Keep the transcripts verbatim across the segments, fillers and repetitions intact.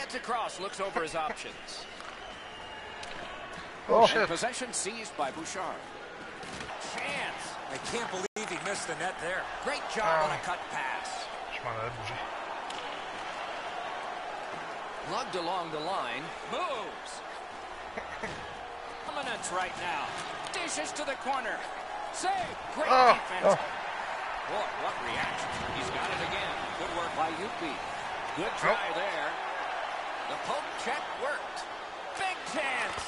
Gets across, looks over his options. Oh, and shit. Possession seized by Bouchard. Chance. I can't believe he missed the net there. Great job Ah. on a cut pass. Je m'en avais bougé. Lugged along the line. Moves. Dominance right now. Dishes to the corner. Save. Great Oh, defense. oh. Boy, what reaction. He's got it again. Good work by U P. Good try Oh. there. The poke check worked. Big chance.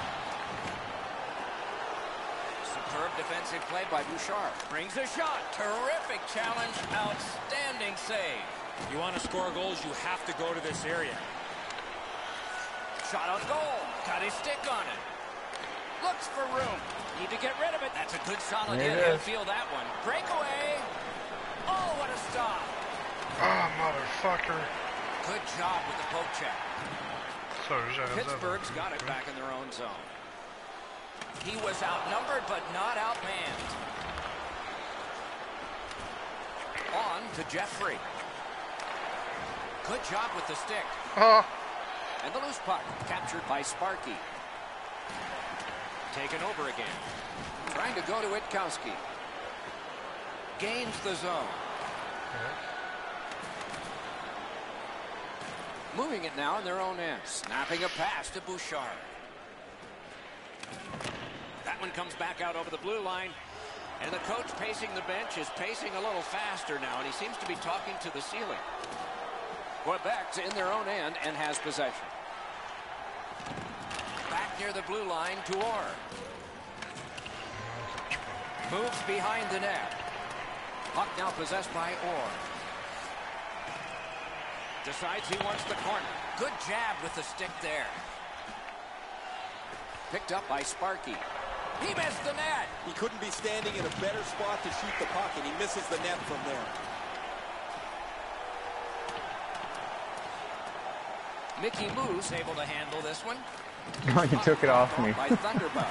Superb defensive play by Bouchard. Brings a shot. Terrific challenge. Outstanding save. You want to score goals, you have to go to this area. Shot on goal. Got his stick on it. Looks for room. Need to get rid of it. That's a good solid There hit. it He'll is. feel that one. Breakaway. Oh, what a stop. Ah, motherfucker. Good job with the poke check. Sorry, j'avais dit. Pittsburgh's got it back in their own zone. He was outnumbered, but not outmanned. On to Jeffrey. Good job with the stick. Oh. And the loose puck captured by Sparky. Taken over again. Trying to go to Witkowski. Gains the zone. Moving it now in their own end. Snapping a pass to Bouchard. That one comes back out over the blue line. And the coach pacing the bench is pacing a little faster now, and he seems to be talking to the ceiling. Quebec's in their own end and has possession. Back near the blue line to Orr. Moves behind the net. Puck now possessed by Orr. Decides he wants the corner. Good jab with the stick there. Picked up by Sparky. He missed the net. He couldn't be standing in a better spot to shoot the puck, and he misses the net from there. Mickey Moose able to handle this one. He took it off me. By Thunderbuck.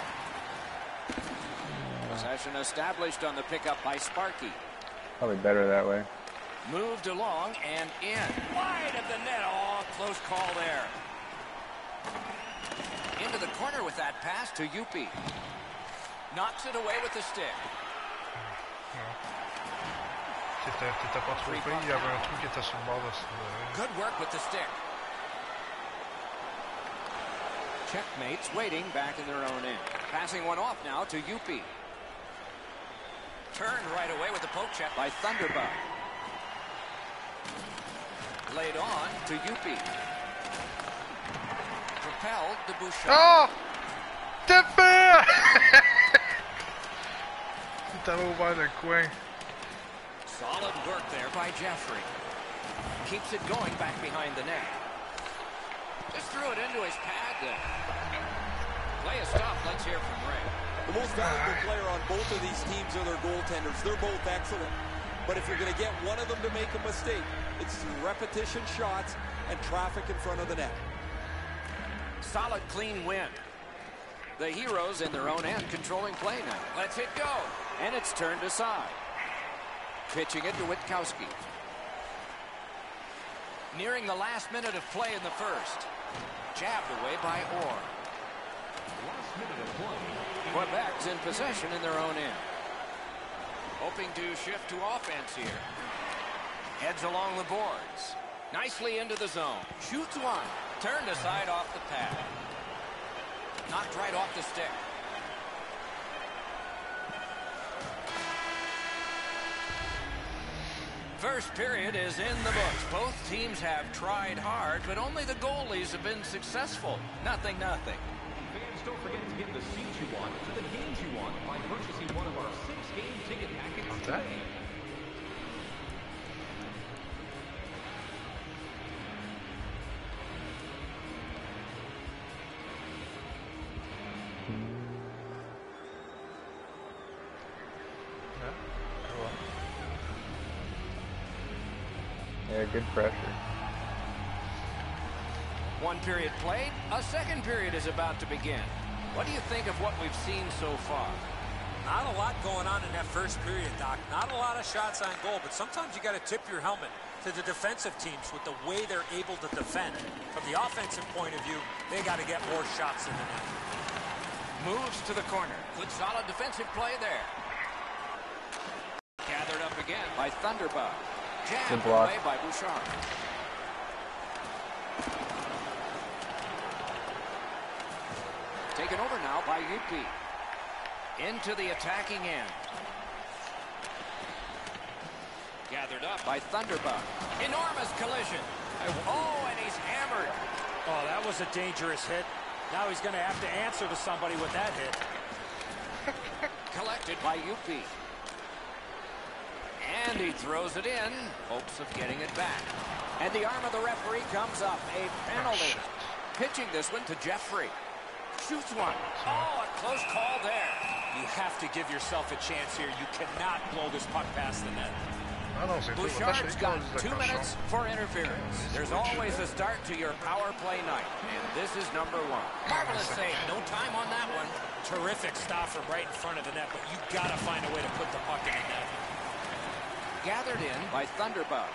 Possession established on the pickup by Sparky. Probably better that way. Moved along and in. Wide of the net. Oh, close call there. Into the corner with that pass to U P. Knocks it away with the stick. T'étais pas trop pris, il y avait un trou qui était sur le bord de ce... Good work with the stick. Checkmates waiting back in their own end. Passing one off now to U P. Turned right away with the poke check by Thunderbuck. Laid on to U P. Propelled to Bouchard. Oh! T'es fait! Il t'avait ouvert le coin. Solid work there by Jeffrey. Keeps it going back behind the net. Just threw it into his pad there. Play a stop. Let's hear from Ray. The most valuable player on both of these teams are their goaltenders. They're both excellent. But if you're going to get one of them to make a mistake, it's through repetition shots and traffic in front of the net. Solid, clean win. The Heroes in their own end controlling play now. Let's it go. And it's turned aside. Pitching it to Witkowski. Nearing the last minute of play in the first. Jabbed away by Orr. Last minute of play. Quebec's in possession in their own end. Hoping to shift to offense here. Heads along the boards. Nicely into the zone. Shoots one. Turned aside off the pad. Knocked right off the stick. First period is in the books. Both teams have tried hard, but only the goalies have been successful. Nothing, nothing. Fans, don't forget to get the seats you want to the games you want by purchasing one of our six game ticket packets today. Yeah, good pressure. One period played. A second period is about to begin. What do you think of what we've seen so far? Not a lot going on in that first period, Doc. Not a lot of shots on goal, but sometimes you got to tip your helmet to the defensive teams with the way they're able to defend. From the offensive point of view, they got to get more shots in the net. Moves to the corner. Good solid defensive play there. Gathered up again by Thunderbug. Jabbed away by Bouchard. Taken over now by Yupi. Into the attacking end. Gathered up by Thunderbug. Enormous collision. Oh, and he's hammered. Oh, that was a dangerous hit. Now he's going to have to answer to somebody with that hit. Collected by Yupi. And he throws it in. Hopes of getting it back. And the arm of the referee comes up. A penalty. Pitching this one to Jeffrey. Shoots one. Oh, a close call there. You have to give yourself a chance here. You cannot blow this puck past the net. Ah non, c'est tout. Bouchard's got two minutes for interference. There's always a start to your power play night, and this is number one. Marvelous save. No time on that one. Terrific stop from right in front of the net, but you got to find a way to put the puck in the net. Gathered in by Thunderbug.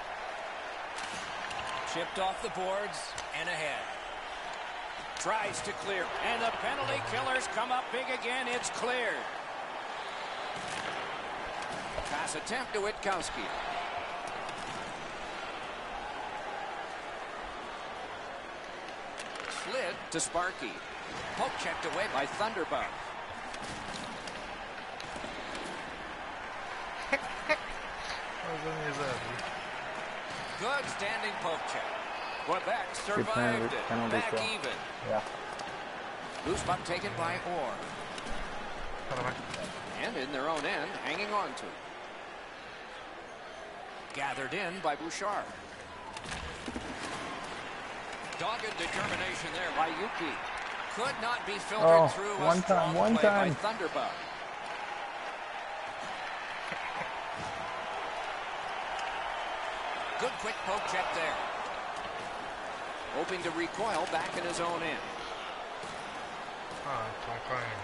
Chipped off the boards and ahead. Tries to clear, and the penalty killers come up big again. It's cleared. Pass attempt to Witkowski. Slid to Sparky. Poke checked away by Thunderbug. Good standing poke check. Quebec survived it. Back even. Yeah. Loose puck taken by Orr. And in their own end, hanging on to. Gathered in by Bouchard. Dogged determination there by Yuki. Could not be filtered oh, through one a time, strong one play time. by Thunderbug. Good quick poke check there. Hoping to recoil back in his own end. Ah, ton frère.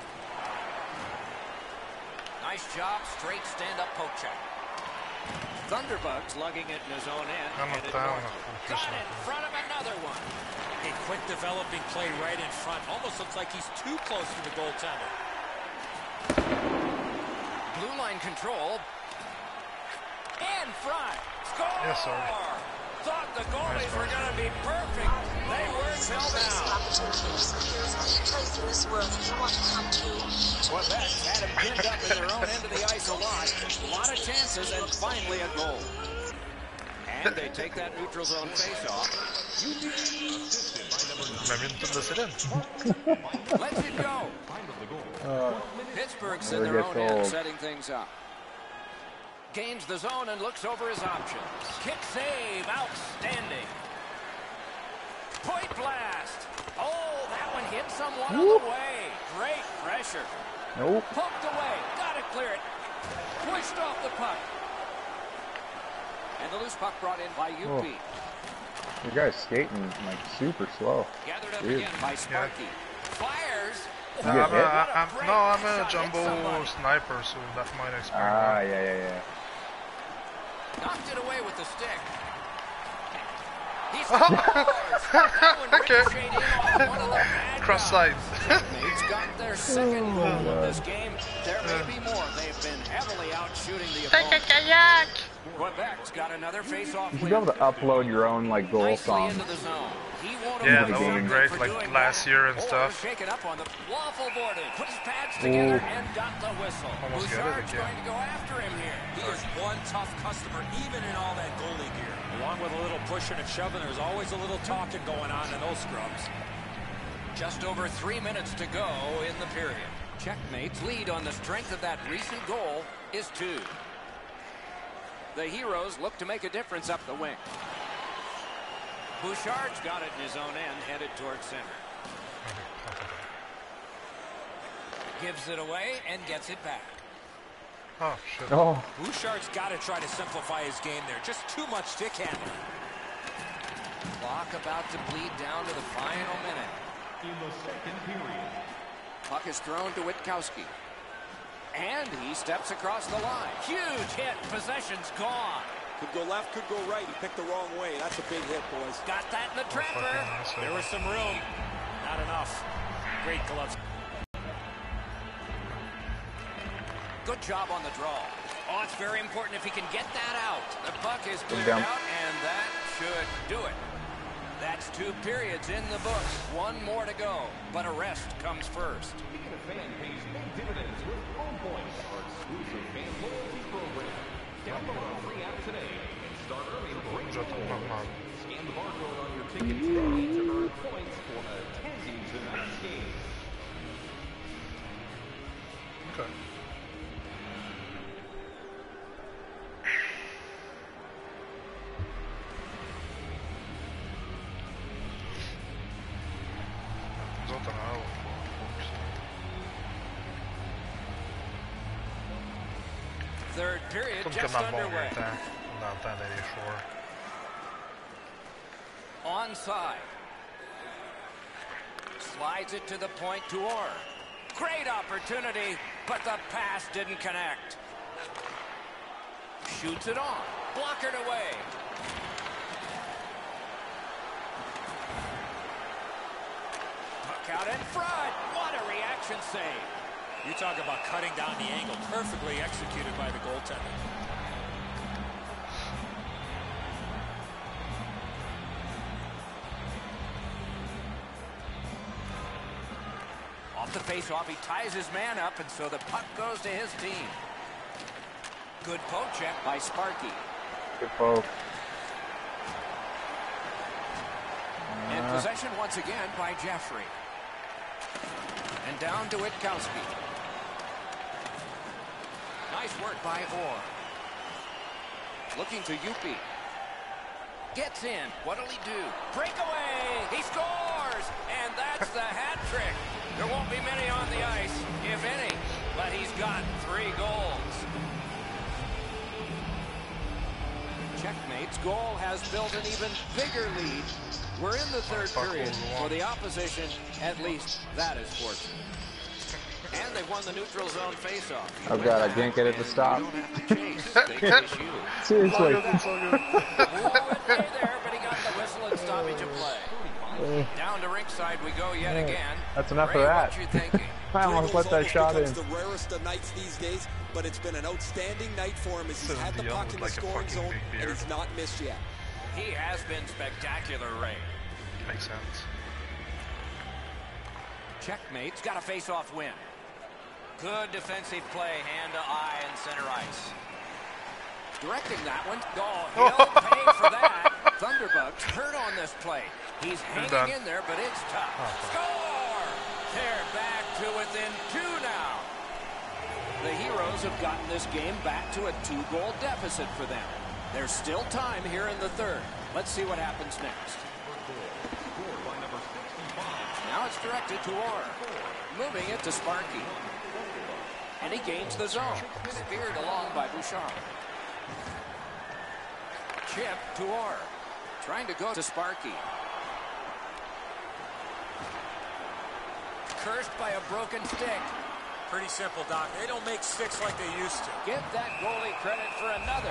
Nice job, straight stand-up poke check. Thunderbug's lugging it in his own end. Headed north. Got in front of another one. A quick developing play right in front. Almost looks like he's too close to the goaltender. Blue line control. In front. Score! Yes, sir. Thought the goalies were going to be perfect. They were till now. Quebec had him pinned up in their own end of the ice a lot. A lot of chances and finally a goal. And they take that neutral zone face-off. Let's it go. Uh, Pittsburgh's in their own end setting things up. Gains the zone and looks over his options. Kick save, outstanding. Point blast. Oh, that one hit someone Whoop. on the way. Great pressure. nope. Poked away. Got to clear it. Pushed off the puck. And the loose puck brought in by U P. Oh. You guys skating like super slow. Gathered up Dude. again by Sparky. Yeah. Fires. You I'm get a, hit? I, I'm, no, I'm a Shot, jumbo hit somebody. sniper, so that might explain Ah, why. yeah, yeah, yeah. Knocked it away with the stick. He scores. Okay. Okay. Cross side. He's got their second goal of this game. There may be more. They've been heavily out shooting the opponent. Quebec's got another face-off. You should be able to upload your own like goal Nicely song. into the zone. He won't Yeah, avoid that would be something great, for like doing last that. year and Or stuff. shake it up on the waffle boarded. Put his pads together Ooh. and got the whistle. Almost got it Bouchard's again. going to go after him here. He is one tough customer, even in all that goalie gear. Along with a little pushing and shoving, there's always a little talking going on in those scrums. Just over three minutes to go in the period. Checkmate's lead on the strength of that recent goal is two. The Heroes look to make a difference up the wing. Bouchard's got it in his own end, headed towards center. Gives it away and gets it back. Oh, shit. Oh, Bouchard's got to try to simplify his game there. Just too much stick handling. Clock about to bleed down to the final minute. In the second period. Puck is thrown to Witkowski. And he steps across the line. Huge hit. Possession's gone. Could go left, could go right. He picked the wrong way. That's a big hit, boys. Got that in the trapper. There was some room. Not enough. Great gloves. Good job on the draw. Oh, it's very important if he can get that out. The puck is cleared down. out, and that should do it. That's two periods in the books. One more to go, but a rest comes first. Being a fan pays big dividends with Home Points, our exclusive fan loyalty program. Download our free app today and start earning great rewards. Scan the barcode on your ticket today to earn points for attending tonight's game. Okay. Nous autres, on a hâte, on va pousser. Third period Comme just comme dans le bon underway. vieux temps, dans le temps d'aller shore. Onside. Slides it to the point to Orr. Great opportunity, but the pass didn't connect. Shoots it on. Blockered away. Puck out in front. What a reaction save. You talk about cutting down the angle. Perfectly executed by the goaltender. Off the face-off, he ties his man up, and so the puck goes to his team. Good poke check by Sparky. Good poke. In Uh, possession once again by Jeffrey. And down to Witkowski. Nice work by Orr. Looking to Yupi. Gets in. What'll he do? Breakaway! He scores! And that's the hat trick. There won't be many on the ice, if any, but he's got three goals. Checkmate's goal has built an even bigger lead. We're in the third period. For the opposition, at least that is fortunate. And they've won the neutral zone faceoff. You Oh win god, I that, can't get it to and stop. you don't have to chase. They chase you. Seriously. Ooh, it lay there, but he got the whistle and stoppage of play. Down to ringside we go yet again. That's enough Ray, of that. what you thinking? I almost let that shot in. It's the rarest of nights these days, but it's been an outstanding night for him as he's had the seventy puck in the like a scoring fucking zone big and beard. he's not missed yet. He has been spectacular, Ray. Makes sense. Checkmate's got a face-off win. Good defensive play, hand to eye and center ice. Directing that one. Oh, he'll pay for that. Thunderbugs hurt on this play. He's hanging done. in there, but it's tough. Score! They're back to within two now. The Heroes have gotten this game back to a two-goal deficit for them. There's still time here in the third. Let's see what happens next. Now it's directed to Orr. Moving it to Sparky. And he gains the zone. Speared along by Bouchard. Chip to Orr. Trying to go to Sparky. Cursed by a broken stick. Pretty simple, Doc. They don't make sticks like they used to. Give that goalie credit for another.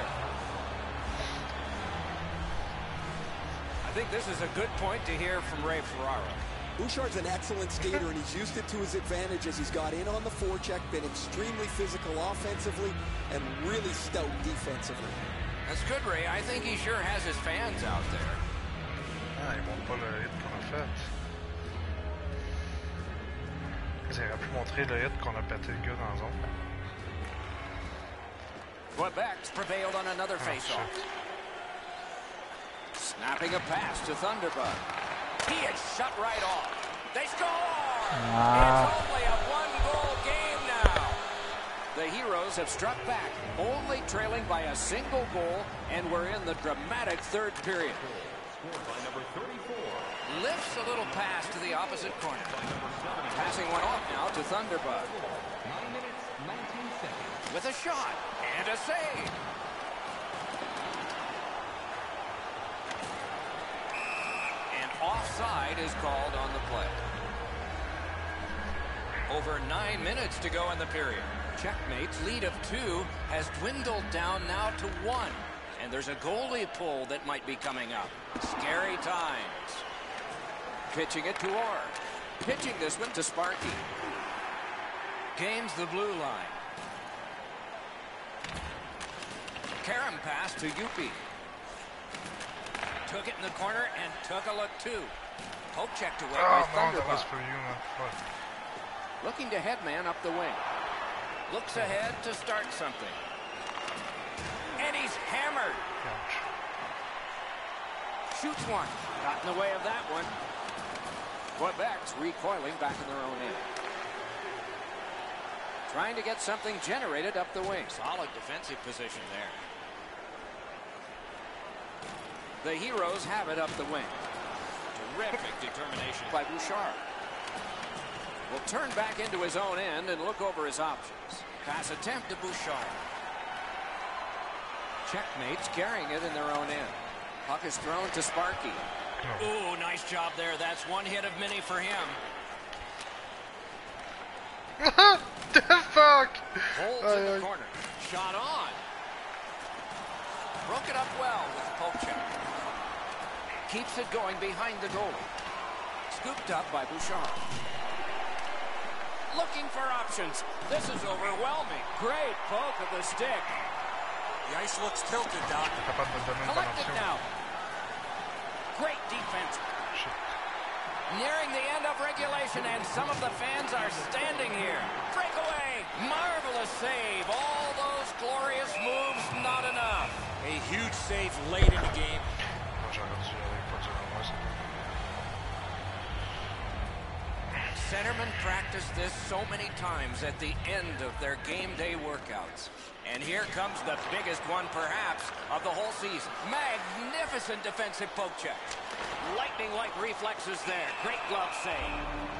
I think this is a good point to hear from Ray Ferraro. Bouchard's an excellent skater, and he's used it to his advantage as he's got in on the forecheck, been extremely physical offensively, and really stout defensively. That's good, Ray. I think he sure has his fans out there. Ah, ils montrent pas le hit qu'on a fait. Ils auraient pu montrer le hit qu'on a pété le gars dans la zone. Quebec's prevailed on another Oh, faceoff. shit. Snapping a pass to Thunderbug. He is shut right off. They score! Ah. It's only a one-goal game now. The Heroes have struck back, only trailing by a single goal, and we're in the dramatic third period. Lifts a little pass to the opposite corner. Passing one off now to Thunderbug. nine minutes, nineteen seconds. With a shot and a save. And offside is called on the play. Over nine minutes to go in the period. Checkmate's lead of two has dwindled down now to one. And there's a goalie pull that might be coming up. Scary times. Pitching it to Orr. Pitching this one to Sparky. Gains the blue line. Karam pass to Yupi. Took it in the corner and took a look too. Poke checked away by Oh no, that was Thunderbug. for you, man. Fuck. Looking to headman up the wing. Looks ahead to start something. And he's hammered. Ouch. Shoots one. Got in the way of that one. Quebec's recoiling back in their own end. Trying to get something generated up the wing. Solid defensive position there. The Heroes have it up the wing. Terrific determination by Bouchard. Will turn back into his own end and look over his options. Pass attempt to Bouchard. Checkmates carrying it in their own end. Puck is thrown to Sparky. No. Ooh, nice job there. That's one hit of many for him. The fuck? Holds Aye, in the aye. corner. Shot on. Broke it up well with Polchek. Keeps it going behind the goal. Scooped up by Bouchard. Looking for options. This is overwhelming. Great poke of the stick. The ice looks tilted, Doc. Capable de donner une Collected dimension. now. Great defense. Shit. Nearing the end of regulation, and some of the fans are standing here. Breakaway. Marvelous save. All those glorious moves, not enough. A huge save late in the game. Moi j'aurais dû aller pas dire moi ça. Centermen practice this so many times at the end of their game day workouts. And here comes the biggest one, perhaps, of the whole season. Magnificent defensive poke check. Lightning-like reflexes there. Great glove save.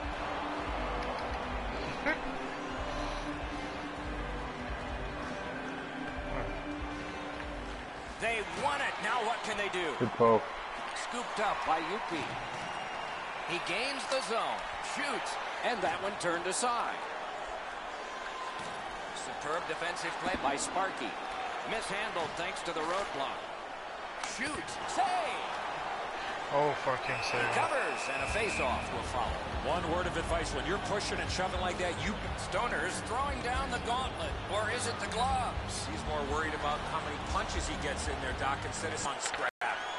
They won it. Now what can they do? Good poke. Scooped up by Yupi. He gains the zone, shoots, and that one turned aside. Superb defensive play by Sparky. Mishandled thanks to the roadblock. Shoots, save. Oh fucking save. Covers, and a face-off will follow. One word of advice, when you're pushing and shoving like that, you... Stoner's throwing down the gauntlet, or is it the gloves? He's more worried about how many punches he gets in there, Doc, instead of on scrap.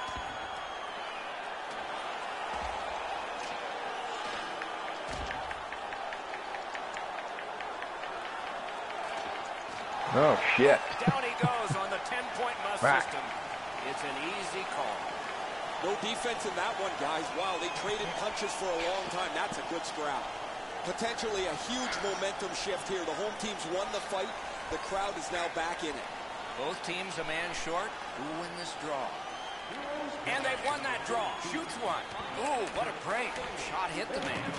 Oh shit. Down he goes on the ten-point must Back. system. It's an easy call. No defense in that one, guys. Wow, they traded punches for a long time. That's a good scrap. Potentially a huge momentum shift here. The home team's won the fight. The crowd is now back in it. Both teams a man short. Who win this draw? And they've won that draw. Shoots one. Ooh, what a break. Shot hit the man.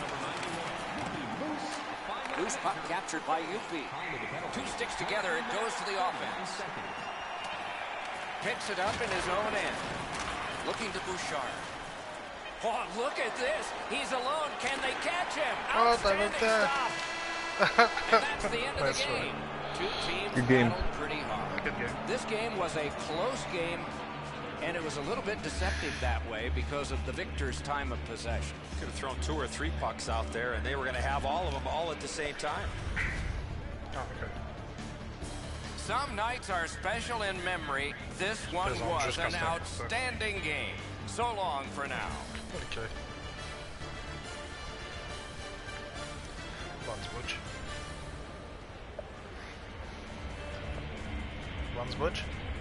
Loose puck captured by Yupi. Two sticks together. It goes to the offense. Picks it up in his own end. Looking to Bouchard. Oh, look at this. He's alone. Can they catch him? Oh, Outstanding that stop. And that's the end of Nice the one. game. Two teams Good game. battled pretty hard. Good game. This game was a close game, and it was a little bit deceptive that way because of the victor's time of possession. Could have thrown two or three pucks out there, and they were going to have all of them all at the same time. Oh, okay. Some nights are special in memory. This one Faisons was jusqu'à an ça. outstanding game. So long for now. Okay. Landsbridge. Landsbridge?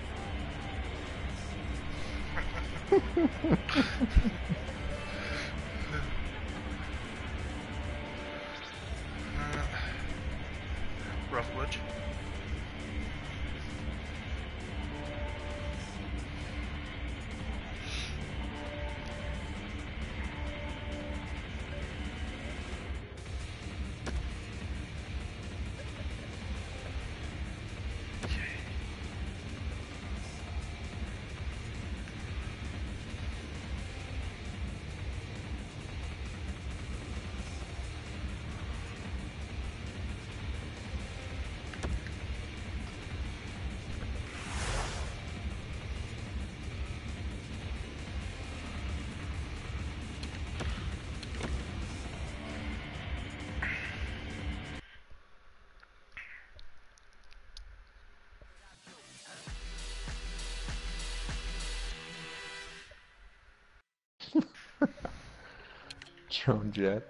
Roughbridge. Joan Jett.